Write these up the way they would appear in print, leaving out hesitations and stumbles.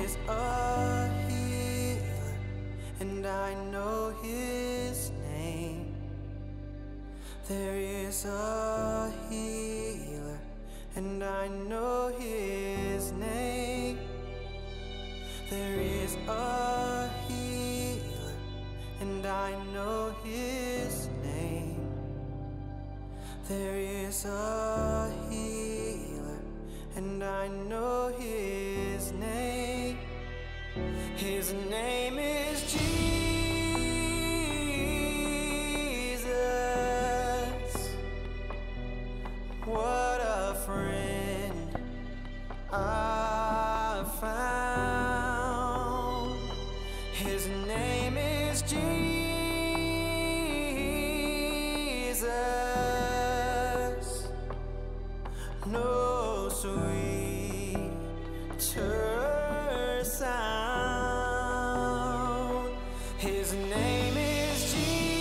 is a healer, and I know his name. There is a healer, and I know his name. There is a healer, and I know his name. There is a healer, and I know his name. His name is Jesus. What a friend I found. His name is Jesus. No sweeter sound. His name is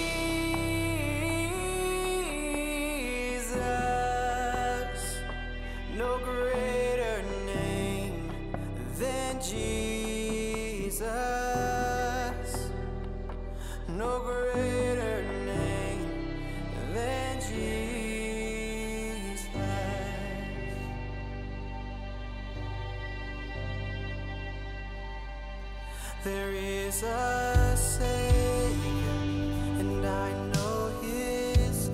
Jesus. No greater name than Jesus. No greater name than Jesus. There is a Savior, and I know his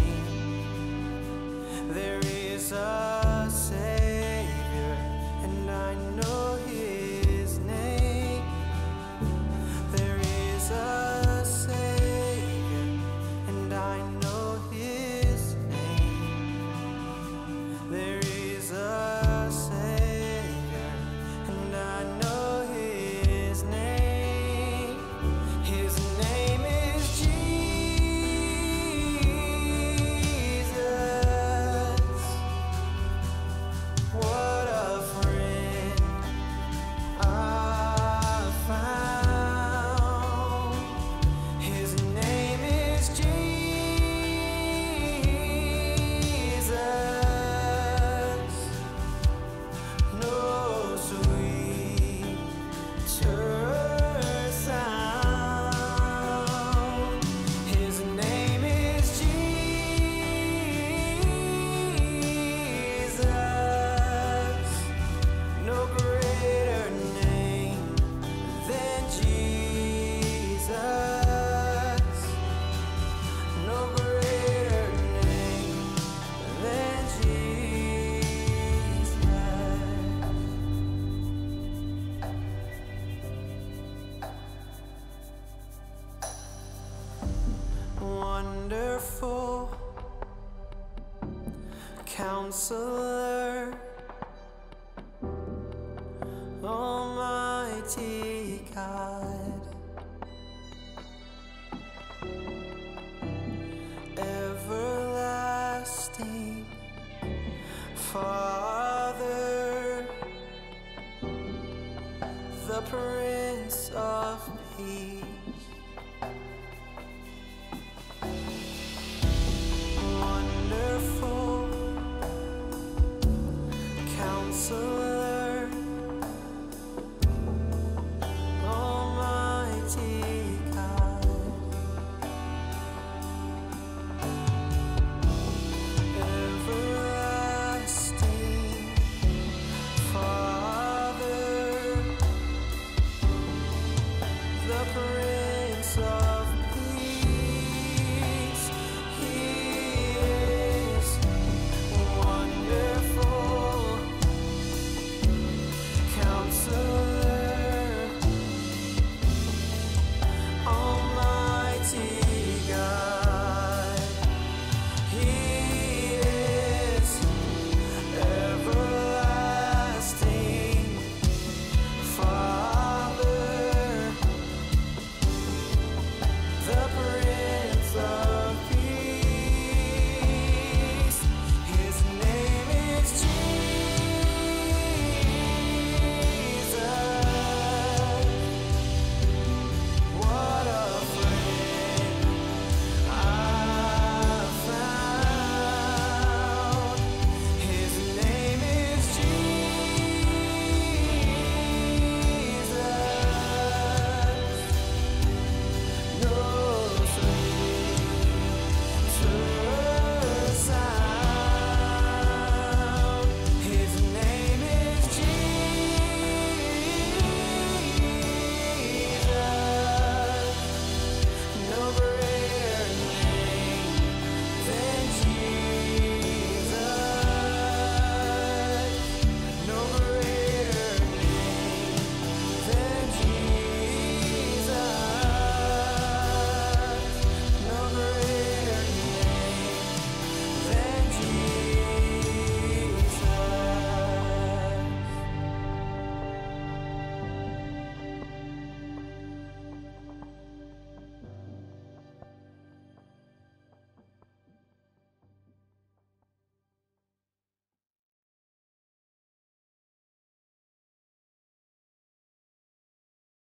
name. There is a Savior, and I know his name. There is a Savior, and I know his name. There is a Savior, and I know his name. His name is Jesus. What a friend I found. His name is Jesus. No sweeter sound. His name is Jesus. No greater name than Jesus. No greater name than Jesus. Wonderful Counselor, Almighty God, everlasting Father, the Prince of Peace.